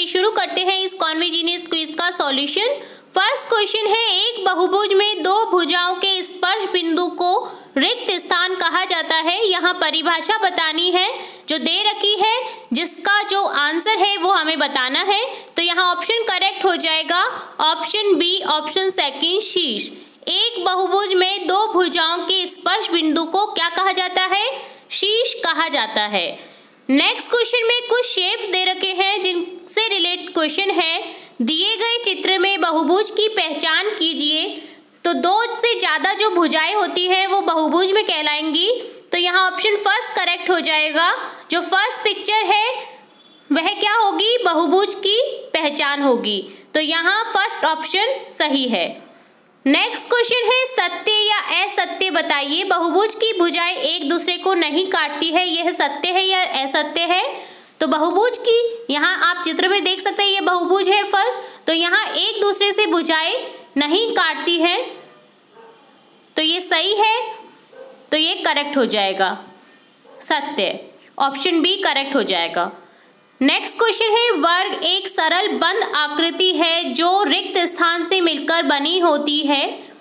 शुरू करते हैं इस कॉन्वेजिनियस क्विज का सॉल्यूशन। फर्स्ट क्वेश्चन है, एक बहुभुज में दो भुजाओं के स्पर्श बिंदु को रिक्त स्थान कहा जाता है। यहाँ परिभाषा बतानी है जो दे रखी है, जिसका जो आंसर है वो हमें बताना है। तो यहाँ ऑप्शन करेक्ट हो जाएगा ऑप्शन बी, ऑप्शन सेकंड शीर्ष। एक बहुभुज में दो भुजाओं के स्पर्श बिंदु को क्या कहा जाता है? शीर्ष कहा जाता है। नेक्स्ट क्वेश्चन में कुछ शेप्स दे रखे हैं जिनसे रिलेटेड क्वेश्चन है। दिए गए चित्र में बहुभुज की पहचान कीजिए। तो दो से ज़्यादा जो भुजाएं होती हैं वो बहुभुज में कहलाएंगी। तो यहाँ ऑप्शन फर्स्ट करेक्ट हो जाएगा। जो फर्स्ट पिक्चर है वह क्या होगी? बहुभुज की पहचान होगी। तो यहाँ फर्स्ट ऑप्शन सही है। नेक्स्ट क्वेश्चन है, सत्य या असत्य बताइए। बहुभुज की भुजाएं एक दूसरे को नहीं काटती है, यह सत्य है या असत्य है? तो बहुभुज की, यहाँ आप चित्र में देख सकते हैं ये बहुभुज है फर्स्ट, तो यहाँ एक दूसरे से भुजाएं नहीं काटती है, तो ये सही है। तो ये करेक्ट हो जाएगा सत्य, ऑप्शन बी करेक्ट हो जाएगा। नेक्स्ट क्वेश्चन है, वर्ग एक सरल बंद आकृति है जो रिक्त स्थान से मिलकर बनी होती है।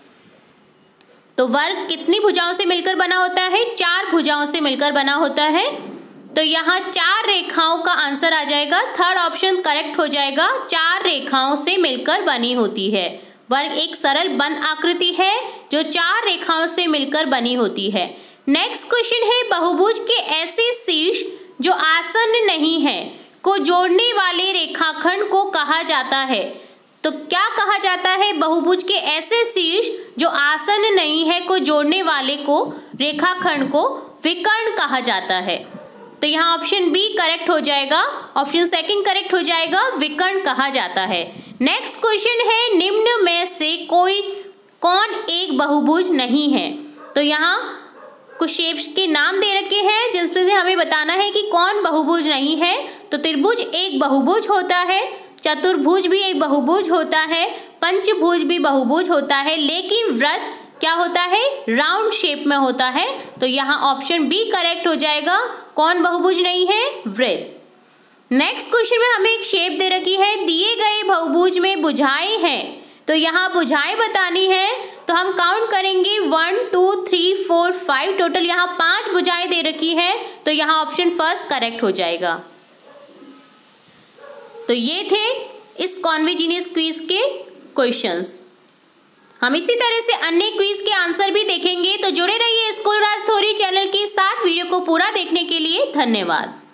तो वर्ग कितनी भुजाओं से मिलकर बना होता है? 4 भुजाओं से मिलकर बना होता है। तो यहाँ 4 रेखाओं का आंसर आ जाएगा। थर्ड ऑप्शन करेक्ट हो जाएगा, 4 रेखाओं से मिलकर बनी होती है। वर्ग एक सरल बंद आकृति है जो 4 रेखाओं से मिलकर बनी होती है। नेक्स्ट क्वेश्चन है, बहुभुज के ऐसे शीर्ष जो आसन्न नहीं है को जोड़ने वाले रेखाखंड को कहा जाता है। तो क्या कहा जाता है? बहुभुज के ऐसे शीर्ष जो आसन्न नहीं है को जोड़ने वाले को रेखाखंड को विकर्ण कहा जाता है। तो यहाँ ऑप्शन बी करेक्ट हो जाएगा, ऑप्शन सेकंड करेक्ट हो जाएगा, विकर्ण कहा जाता है। नेक्स्ट क्वेश्चन है, निम्न में से कौन एक बहुभुज नहीं है? तो यहाँ कुछ शेप्स के नाम दे रखे हैं जिसमें से हमें बताना है कि कौन बहुभुज नहीं है। तो त्रिभुज एक बहुभुज होता है, चतुर्भुज भी एक बहुभुज होता है, पंचभुज भी बहुभुज होता है, लेकिन वृत्त क्या होता है? राउंड शेप में होता है। तो यहाँ ऑप्शन बी करेक्ट हो जाएगा। कौन बहुभुज नहीं है? वृत्त। नेक्स्ट क्वेश्चन में हमें एक शेप दे रखी है, दिए गए बहुभुज में भुजाएं हैं। तो यहाँ भुजाएं बतानी है, तो हम काउंट करेंगे 1 2 3 4 5, टोटल यहाँ 5 भुजाएं दे रखी है। तो यहाँ ऑप्शन फर्स्ट करेक्ट हो जाएगा। तो ये थे इस कॉन्वेजिनियस क्विज के क्वेश्चंस। हम इसी तरह से अन्य क्विज के आंसर भी देखेंगे। तो जुड़े रहिए स्कूल राज थ्योरी चैनल के साथ। वीडियो को पूरा देखने के लिए धन्यवाद।